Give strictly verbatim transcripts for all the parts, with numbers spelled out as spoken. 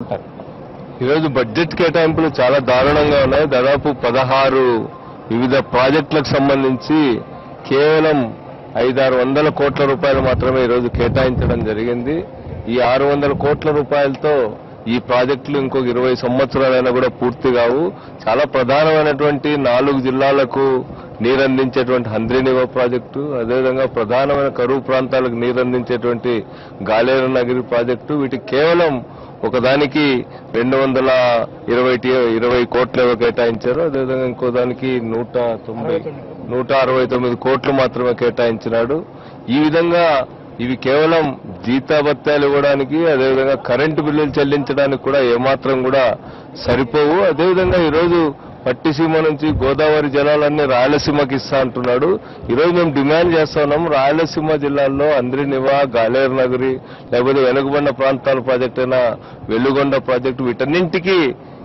ఈరోజు బడ్జెట్ కేటాయింపులు చాలా దారుణంగా ఉన్నాయి. దాదాపు పదహారు వివిధ ప్రాజెక్టులకు సంబంధించి కేవలం ఐదారు వందల కోట్ల రూపాయలు మాత్రమే ఈరోజు కేటాయించడం జరిగింది. ఈ ఆరు వందల కోట్ల రూపాయలతో ఈ ప్రాజెక్టులు ఇంకొక ఇరవై సంవత్సరాలైనా కూడా పూర్తి కావు. చాలా ప్రధానమైనటువంటి నాలుగు జిల్లాలకు నీరందించేటువంటి హంద్రీనివా ప్రాజెక్టు, అదేవిధంగా ప్రధానమైన కరువు ప్రాంతాలకు నీరందించేటువంటి గాలేరు నగరి ప్రాజెక్టు, వీటికి కేవలం ఒకదానికి రెండు వందల ఇరవై ఇరవై కోట్లు కేటాయించారు. అదేవిధంగా ఇంకో దానికి నూట తొంభై నూట అరవై తొమ్మిది కోట్లు మాత్రమే కేటాయించినాడు. ఈ విధంగా ఇవి కేవలం జీతాభత్యాలు ఇవ్వడానికి, అదేవిధంగా కరెంటు బిల్లులు చెల్లించడానికి కూడా ఏమాత్రం కూడా సరిపోవు. అదేవిధంగా ఈరోజు పట్టిసీమ నుంచి గోదావరి జలాలన్నీ రాయలసీమకి ఇస్తా అంటున్నాడు. ఈరోజు మేము డిమాండ్ చేస్తా ఉన్నాం, రాయలసీమ జిల్లాల్లో హంద్రీనివా, గాలేరు నగరి, లేకపోతే వెనుకబడిన ప్రాంతాల ప్రాజెక్టు అయినా వెల్లుగొండ ప్రాజెక్టు, వీటన్నింటికి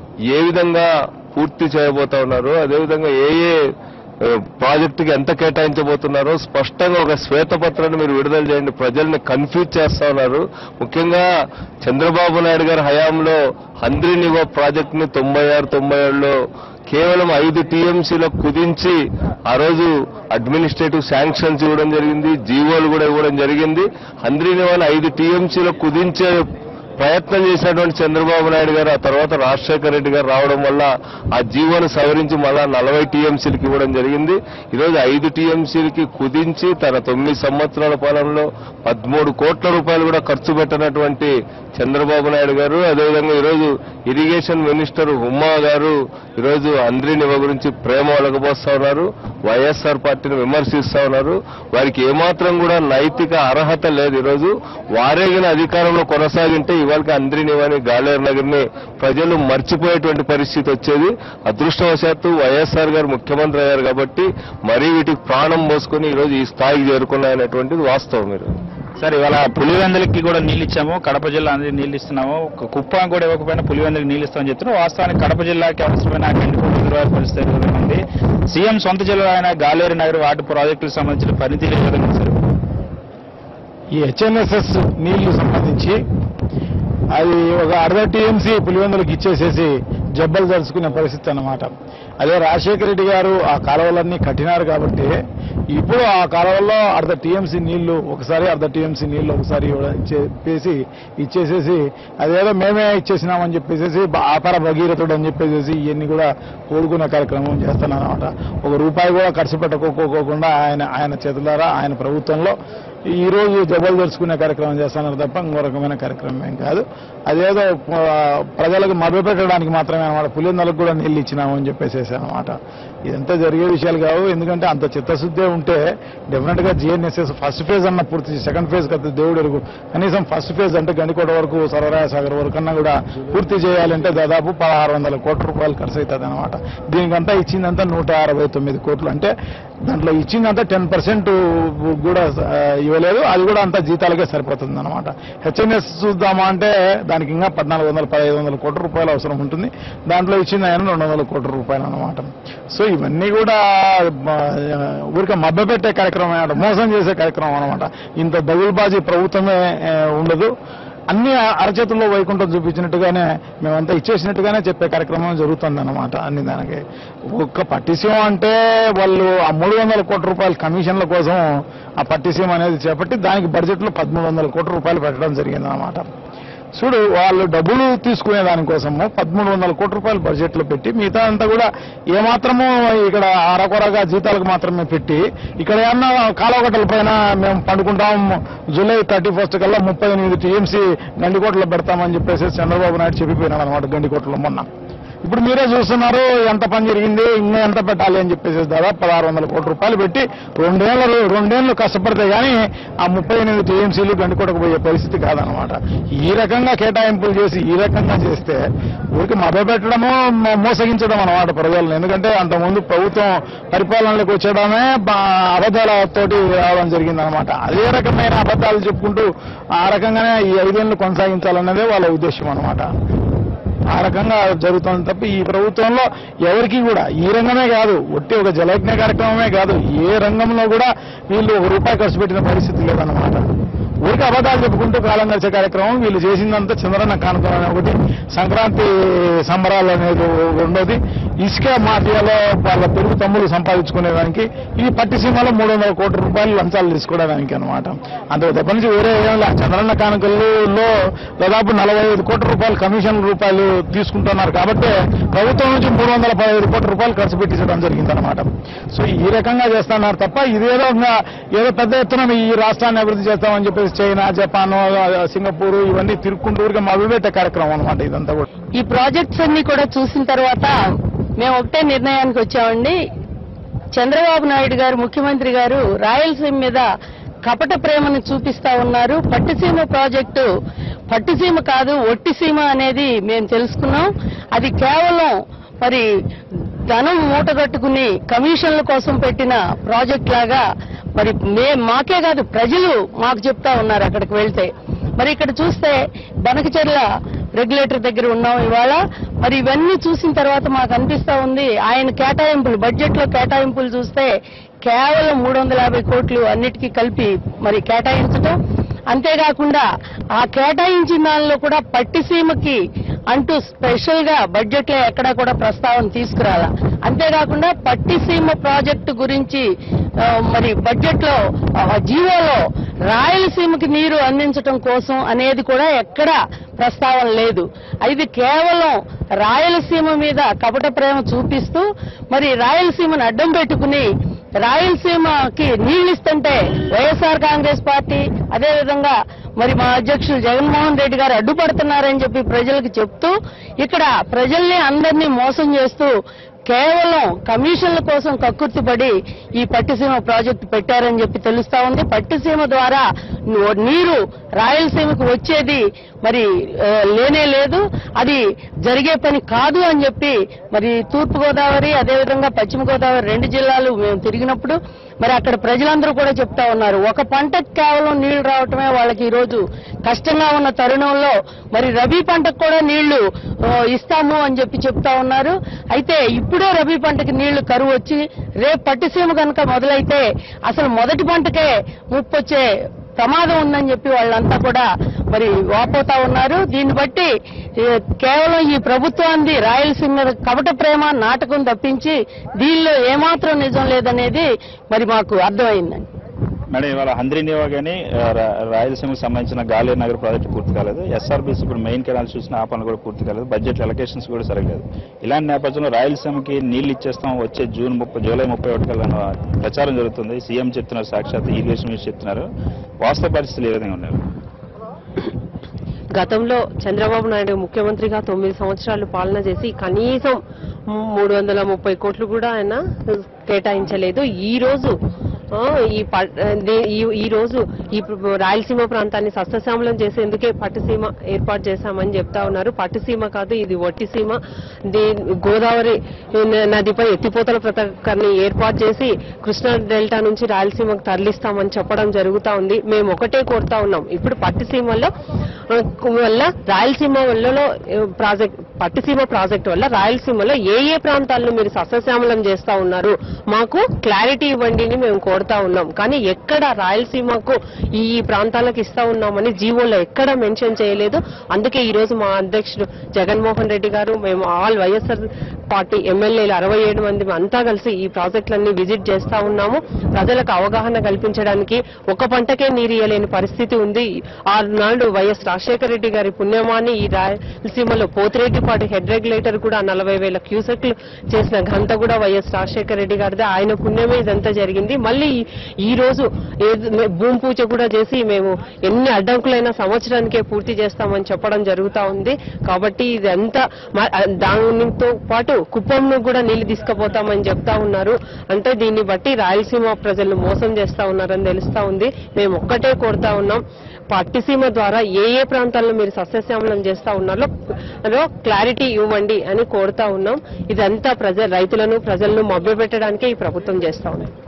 ఏ విధంగా పూర్తి చేయబోతా ఉన్నారు, అదేవిధంగా ఏ ఏ ప్రాజెక్టుకి ఎంత కేటాయించబోతున్నారో స్పష్టంగా ఒక శ్వేతపత్రాన్ని మీరు విడుదల చేయండి. ప్రజల్ని కన్ఫ్యూజ్ చేస్తా ఉన్నారు. ముఖ్యంగా చంద్రబాబు నాయుడు గారి హయాంలో హంద్రీనివా ప్రాజెక్టుని తొంభై ఆరు తొంభై ఏడులో కేవలం ఐదు టీఎంసీలో కుదించి ఆ రోజు అడ్మినిస్ట్రేటివ్ శాంక్షన్స్ ఇవ్వడం జరిగింది, జీవోలు కూడా ఇవ్వడం జరిగింది. హంద్రీనివాని ఐదు టీఎంసీలో కుదించే ప్రయత్నం చేసినటువంటి చంద్రబాబు నాయుడు గారు ఆ తర్వాత రాజశేఖర రెడ్డి గారు రావడం వల్ల ఆ జీవోను సవరించి మళ్ళా నలభై టీఎంసీలకి ఇవ్వడం జరిగింది. ఈరోజు ఐదు టీఎంసీలకి కుదించి తన తొమ్మిది సంవత్సరాల పాలనలో పదమూడు కోట్ల రూపాయలు కూడా ఖర్చు పెట్టినటువంటి చంద్రబాబు నాయుడు గారు, అదేవిధంగా ఈరోజు ఇరిగేషన్ మినిస్టర్ ఉమ్మా గారు ఈరోజు హంద్రీనివా గురించి ప్రేమ ఒలగబోస్తా ఉన్నారు, వైఎస్ఆర్ పార్టీని విమర్శిస్తా ఉన్నారు. వారికి ఏమాత్రం కూడా నైతిక అర్హత లేదు. ఈరోజు వారేగిన అధికారంలో కొనసాగింటే ఇవాళకి హంద్రీనివాని, గాలేరు నగర్ని ప్రజలు మర్చిపోయేటువంటి పరిస్థితి వచ్చేది. అదృష్టవశాత్తు వైఎస్ఆర్ గారు ముఖ్యమంత్రి అయ్యారు కాబట్టి మరీ వీటికి ప్రాణం పోసుకుని ఈరోజు ఈ స్థాయికి చేరుకున్నాయనేటువంటిది వాస్తవం. మీరు సార్ ఇవాళ పులివెందులకి కూడా నీళ్ళు ఇచ్చాము, కడప జిల్లా అందరికి నీళ్ళు ఇస్తున్నాము, కుప్పం కూడా ఇవ్వకపోయినా పులివెందులకి నీళ్ళు ఇస్తామని చెప్తున్నారు. వాస్తవానికి కడప జిల్లాకి అవసరమైన రెండు కోట్ల రూపాయల పరిస్థితి ఉంది. సీఎం సొంత జిల్లా అయిన గాలేరు నగర్ వాటి ప్రాజెక్టులకు సంబంధించిన పరిధిలో ఏదైనా సార్ ఈ హెచ్ఎన్ఎస్ఎస్ నీళ్లు సంబంధించి అది ఒక అర్ధ టీఎంసీ పులివెందులకు ఇచ్చేసేసి జబ్బలు జరుచుకునే పరిస్థితి అన్నమాట. అదే రాజశేఖర రెడ్డి గారు ఆ కాలువలన్నీ కట్టినారు కాబట్టి ఇప్పుడు ఆ కాలువల్లో అర్ధ టీఎంసీ నీళ్లు ఒకసారి అర్ధ టీఎంసీ నీళ్లు ఒకసారి చెప్పేసి ఇచ్చేసేసి అదేదో మేమే ఇచ్చేసినామని చెప్పేసి ఆపర భగీరథుడు అని చెప్పేసి ఇవన్నీ కూడా కూడుకునే కార్యక్రమం చేస్తున్నారన్నమాట. ఒక రూపాయి కూడా ఖర్చు పెట్టకోకోకుండా ఆయన ఆయన చేతులారా ఆయన ప్రభుత్వంలో ఈ రోజు జబ్బలు తెరుచుకునే కార్యక్రమం చేస్తున్నారు తప్ప ఇంకో రకమైన కార్యక్రమం ఏం కాదు. అదేదో ప్రజలకు మభ్యపెట్టడానికి మాత్రమే అనమాట. పులివెందులకు కూడా నీళ్ళు ఇచ్చినామని చెప్పేసి అనమాట. ఇదంతా జరిగే విషయాలు కావు. ఎందుకంటే అంత చిత్తశుద్ధి ఉంటే డెఫినెట్ గా జిఎన్ఎస్ఎస్ ఫస్ట్ ఫేజ్ అన్న పూర్తి, సెకండ్ ఫేజ్ కదా దేవుడు ఎరుగు, కనీసం ఫస్ట్ ఫేజ్ అంటే గండికోట వరకు సర్వరాయ సాగర్ వరకు అన్నా కూడా పూర్తి చేయాలంటే దాదాపు పదహారు వందల కోట్ల రూపాయలు ఖర్చు అవుతుంది అనమాట. దీనికంతా ఇచ్చిందంతా నూట అరవై తొమ్మిది కోట్లు. అంటే దాంట్లో ఇచ్చిందంతా టెన్ పర్సెంట్ కూడా ఇవ్వలేదు. అది కూడా అంతా జీతాలకే సరిపోతుంది అనమాట. హెచ్ఎన్ఎస్ చూద్దామా అంటే దానికి ఇంకా పద్నాలుగు వందల పదహైదు వందల కోట్ల రూపాయలు అవసరం ఉంటుంది. దాంట్లో ఇచ్చింది ఆయన రెండు వందల కోట్ల రూపాయలు అనమాట. సో ఇవన్నీ కూడా ఊరికే మభ్యపెట్టే కార్యక్రమం అనమాట, మోసం చేసే కార్యక్రమం అనమాట. ఇంత దగులుబాజీ ప్రభుత్వమే ఉండదు. అన్ని అరచేతుల్లో వైకుంఠం చూపించినట్టుగానే మేమంతా ఇచ్చేసినట్టుగానే చెప్పే కార్యక్రమం జరుగుతుంది అనమాట. అన్ని దానికి ఒక్క పట్టిసీమ అంటే వాళ్ళు ఆ మూడు వందల కోట్ల రూపాయల కమిషన్ల కోసం ఆ పట్టిసీమ అనేది చేపట్టి దానికి బడ్జెట్లో పదమూడు వందల కోట్ల రూపాయలు పెట్టడం జరిగింది అనమాట. చూడు, వాళ్ళు డబ్బులు తీసుకునే దానికోసము పదమూడు వందల కోట్ల రూపాయలు బడ్జెట్లో పెట్టి మిగతా అంతా కూడా ఏమాత్రమూ ఇక్కడ అరకొరగా జీతాలకు మాత్రమే పెట్టి ఇక్కడ ఏమన్నా కాలువగట్టల పైన మేము పండుకుంటాం, జూలై థర్టీ ఫస్ట్ కల్లా ముప్పై ఎనిమిది టీఎంసీ గండికోటలో పెడతామని చెప్పేసి చంద్రబాబు నాయుడు చెప్పిపోయినాడు అనమాట గండికోటలో మొన్న. ఇప్పుడు మీరే చూస్తున్నారు ఎంత పని జరిగింది, ఇంకా ఎంత పెట్టాలి అని చెప్పేసి దాదాపు పదహారు వందల కోట్ల రూపాయలు పెట్టి రెండేళ్లు రెండేళ్లు కష్టపడితే కానీ ఆ ముప్పై ఎనిమిది టీఎంసీలు గండికోటకు పోయే పరిస్థితి కాదనమాట. ఈ రకంగా కేటాయింపులు చేసి ఈ రకంగా చేస్తే ఊరికి మభ్యపెట్టడము, మోసగించడం అనమాట ప్రజలను. ఎందుకంటే అంతకుముందు ప్రభుత్వం పరిపాలనలోకి వచ్చేయడమే అబద్దాలతోటి రావడం జరిగిందనమాట. అదే రకమైన అబద్దాలు చెప్పుకుంటూ ఆ రకంగానే ఈ ఐదేళ్లు కొనసాగించాలన్నదే వాళ్ళ ఉద్దేశం అనమాట. ఆ రకంగా జరుగుతుంది తప్ప ఈ ప్రభుత్వంలో ఎవరికి కూడా ఈ రంగమే కాదు, ఒట్టి ఒక జలయజ్ఞ కార్యక్రమమే కాదు, ఏ రంగంలో కూడా వీళ్ళు ఒక రూపాయి ఖర్చు పెట్టిన పరిస్థితి లేదన్నమాట. ఊరికి అబద్ధాలు చెప్పుకుంటూ కాలం గడిచే కార్యక్రమం. వీళ్ళు చేసిందంతా చంద్రన్న కానుక అనే ఒకటి, సంక్రాంతి సంబరాలు అనేది రెండోది, ఇసుక మాఫియాలో వాళ్ళ తెలుగు తమ్ముళ్ళు సంపాదించుకునేదానికి, ఈ పట్టిసీమలో మూడు వందల కోట్ల రూపాయలు లంచాలు తీసుకోవడానికి అనమాట. అంతకు తప్ప నుంచి వేరే ఏం లేదు. చంద్రన్న కానుకల్లో దాదాపు నలభై ఐదు కోట్ల రూపాయలు కమిషన్ రూపాయలు తీసుకుంటున్నారు కాబట్టి ప్రభుత్వం నుంచి మూడు వందల పదహైదు కోట్ల రూపాయలు ఖర్చు పెట్టించడం జరిగిందనమాట. సో ఈ రకంగా చేస్తున్నారు తప్ప ఇదేదో ఏదో పెద్ద ఎత్తున ఈ రాష్ట్రాన్ని అభివృద్ధి చేస్తామని చెప్పేసి చైనా, జపాన్, సింగపూర్ ఇవన్నీ తిరుక్కుంటూ ఊరికే మభ్యపెట్టే కార్యక్రమం అనమాట ఇదంతా కూడా. ఈ ప్రాజెక్ట్స్ అన్ని కూడా చూసిన తర్వాత మేము ఒకటే నిర్ణయానికి వచ్చామండి. చంద్రబాబు నాయుడు గారు, ముఖ్యమంత్రి గారు రాయలసీమ మీద కపట ప్రేమను చూపిస్తా ఉన్నారు. పట్టిసీమ ప్రాజెక్టు పట్టిసీమ కాదు, ఒట్టిసీమ అనేది మేము తెలుసుకున్నాం. అది కేవలం మరి ధనం మూటగట్టుకుని కమిషన్ల కోసం పెట్టిన ప్రాజెక్ట్ లాగా మరి మే మాకే కాదు ప్రజలు మాకు చెప్తా ఉన్నారు అక్కడికి వెళ్తే. మరి ఇక్కడ చూస్తే బనకచెర్ల రెగ్యులేటర్ దగ్గర ఉన్నాం ఇవాళ. మరి ఇవన్నీ చూసిన తర్వాత మాకు అనిపిస్తా ఉంది, ఆయన కేటాయింపులు బడ్జెట్ లో కేటాయింపులు చూస్తే కేవలం మూడు వందల యాభై కోట్లు అన్నిటికీ కలిపి మరి కేటాయించడం. అంతేకాకుండా ఆ కేటాయించిన దానిలో కూడా పట్టిసీమకి అంటూ స్పెషల్ గా బడ్జెట్ లో ఎక్కడా కూడా ప్రస్తావన తీసుకురాల. అంతేకాకుండా పట్టిసీమ ప్రాజెక్టు గురించి మరి బడ్జెట్ లో జీవోలో రాయలసీమకి నీరు అందించడం కోసం అనేది కూడా ఎక్కడా ప్రస్తావన లేదు. ఇది కేవలం రాయలసీమ మీద కపట ప్రేమ చూపిస్తూ మరి రాయలసీమను అడ్డం పెట్టుకుని రాయలసీమకి నీళ్లిస్తుంటే వైఎస్ఆర్ కాంగ్రెస్ పార్టీ అదేవిధంగా మరి మా అధ్యక్షులు జగన్మోహన్ రెడ్డి గారు అడ్డుపడుతున్నారని చెప్పి ప్రజలకు చెప్తూ ఇక్కడ ప్రజల్ని అందరినీ మోసం చేస్తూ కేవలం కమిషన్ల కోసం కక్కుర్తిపడి ఈ పట్టిసీమ ప్రాజెక్టు పెట్టారని చెప్పి తెలుస్తా ఉంది. పట్టిసీమ ద్వారా నీరు రాయలసీమకు వచ్చేది మరి లేనే లేదు, అది జరిగే పని కాదు అని చెప్పి మరి తూర్పు గోదావరి అదేవిధంగా పశ్చిమ గోదావరి రెండు జిల్లాలు మేము తిరిగినప్పుడు మరి అక్కడ ప్రజలందరూ కూడా చెప్తా ఉన్నారు, ఒక పంటకు కేవలం నీళ్లు రావటమే వాళ్ళకి ఈ రోజు కష్టంగా ఉన్న తరుణంలో మరి రబీ పంటకు కూడా నీళ్లు ఇస్తాము అని చెప్పి చెప్తా ఉన్నారు. అయితే ఇప్పుడే రబీ పంటకి నీళ్లు కరువు వచ్చి రేపు పట్టిసీమ కనుక మొదలైతే అసలు మొదటి పంటకే ముప్పొచ్చే ప్రమాదం ఉందని చెప్పి వాళ్ళంతా కూడా మరి వాపోతా ఉన్నారు. దీన్ని బట్టి కేవలం ఈ ప్రభుత్వాన్ని రాయలసీమ కపట ప్రేమ నాటకం తప్పించి దీనిలో ఏమాత్రం నిజం లేదనేది మరి మాకు అర్థమైందండి. మేడం, ఇవాళ హంద్రీనివా కానీ రాయలసీమకు సంబంధించిన గాలేరు నగర్ ప్రాజెక్టు పూర్తి కాలేదు. ఎస్ఆర్బీసీ ఇప్పుడు మెయిన్ కెనాల్ చూసిన ఆ పనులు కూడా పూర్తి కాలేదు. బడ్జెట్ అలొకేషన్స్ కూడా సరగలేదు. ఇలాంటి నేపథ్యంలో రాయలసీమకి నీళ్లు ఇచ్చేస్తాం వచ్చే జూన్ ముప్పై జూలై ముప్పై ఒకటి కల్లా ప్రచారం జరుగుతుంది. సీఎం చెప్తున్నారు, సాక్షాత్ ఇరిగేషన్ మినిస్టర్ చెప్తున్నారు. వాస్తవ పరిస్థితులు ఏ విధంగా ఉన్నాయి? గతంలో చంద్రబాబు నాయుడు ముఖ్యమంత్రిగా తొమ్మిది సంవత్సరాలు పాలన చేసి కనీసం మూడు వందల ముప్పై కోట్లు కూడా ఆయన కేటాయించలేదు. ఈ రోజు ఈ ఈ రోజు ఈ రాయలసీమ ప్రాంతాన్ని సస్యశ్యామలం చేసేందుకే పట్టిసీమ ఏర్పాటు చేశామని చెప్తా ఉన్నారు. పట్టిసీమ కాదు, ఇది ఒట్టిసీమ. గోదావరి నదిపై ఎత్తిపోతల పథకాన్ని ఏర్పాటు చేసి కృష్ణా డెల్టా నుంచి రాయలసీమకు తరలిస్తామని చెప్పడం జరుగుతా ఉంది. మేము ఒకటే కోరుతా ఉన్నాం, ఇప్పుడు పట్టిసీమలో వల్ల రాయలసీమ వల్ల ప్రాజెక్ట్ పట్టిసీమ ప్రాజెక్టు వల్ల రాయలసీమలో ఏ ఏ ప్రాంతాలను మీరు సస్యశ్యామలం చేస్తా ఉన్నారు, మాకు క్లారిటీ ఇవ్వండి అని మేము కోరుతా ఉన్నాం. కానీ ఎక్కడ రాయలసీమకు ఈ ప్రాంతాలకు ఇస్తా ఉన్నామని జీవోలో ఎక్కడ మెన్షన్ చేయలేదు. అందుకే ఈ రోజు మా అధ్యక్షుడు జగన్మోహన్ రెడ్డి గారు, మేము ఆల్ వైఎస్ఆర్ పార్టీ ఎమ్మెల్యేలు అరవై ఏడు మంది అంతా కలిసి ఈ ప్రాజెక్టులన్నీ విజిట్ చేస్తా ఉన్నాము. ప్రజలకు అవగాహన కల్పించడానికి ఒక పంటకే నీరు ఇయ్యలేని పరిస్థితి ఉంది. ఆనాడు వైఎస్ రాజశేఖర రెడ్డి గారి పుణ్యమాన్ని ఈ రాయలసీమలో పోతిరెడ్డిపాటి హెడ్ రెగ్యులేటర్ కూడా నలభై వేల క్యూసెక్లు చేసిన ఘనత కూడా వైఎస్ రాజశేఖర రెడ్డి గారిదే. ఆయన పుణ్యమే ఇదంతా జరిగింది. మళ్ళీ ఈ రోజు భూమి పూజ కూడా చేసి మేము ఎన్ని అడ్డంకులైనా సంవత్సరానికే పూర్తి చేస్తామని చెప్పడం జరుగుతా ఉంది. కాబట్టి ఇదంతా దానితో పాటు కుప్పంను కూడా నీళ్లు తీసుకుపోతామని చెప్తా ఉన్నారు. అంటే దీన్ని బట్టి రాయలసీమ ప్రజలను మోసం చేస్తా ఉన్నారని తెలుస్తా ఉంది. మేము ఒక్కటే కోరుతా ఉన్నాం, పట్టిసీమ ద్వారా ఏ ఏ ప్రాంతాల్లో మీరు సస్యశ్యామలం చేస్తా ఉన్నారో క్లారిటీ ఇవ్వండి అని కోరుతా ఉన్నాం. ఇదంతా ప్రజ రైతులను ప్రజలను మభ్యపెట్టడానికే ఈ ప్రభుత్వం చేస్తా ఉంది.